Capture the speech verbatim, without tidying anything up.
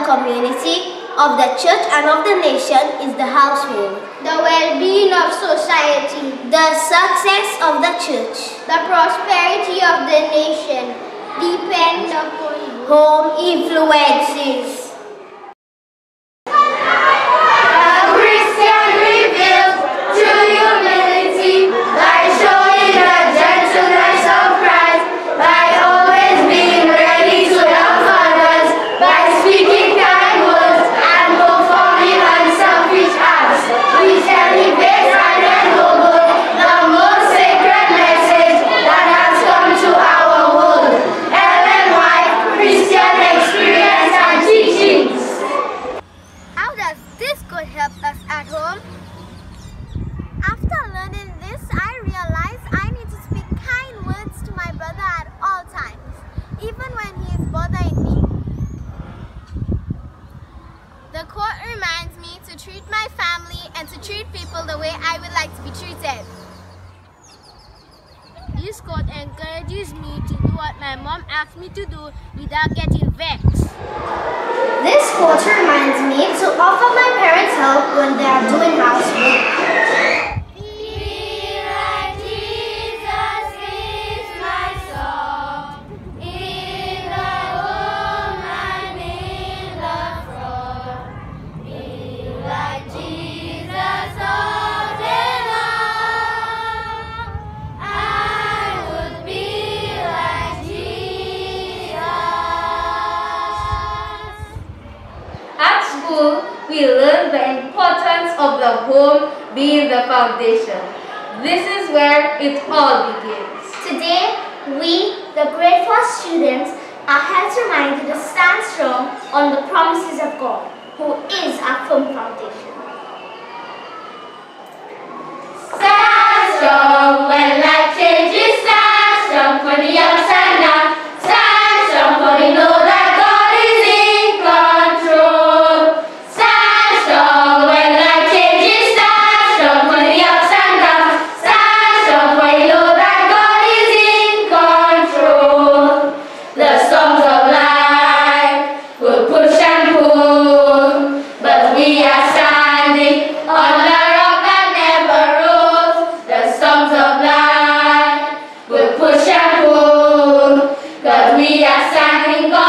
community, of the church and of the nation is the household. The well-being of society. The success of the church. The prosperity of the nation depend upon home influences. This quote encourages me to do what my mom asked me to do without getting vexed. This quote reminds me to offer my parents help when they are doing housework. We learn the importance of the home being the foundation. This is where it all begins. Today, we, the grade four students, are held reminded to stand strong on the promises of God, who is our firm foundation. Stand strong when life changes, stand strong for the ups and downs, stand strong for we know that God is in control. We are standing.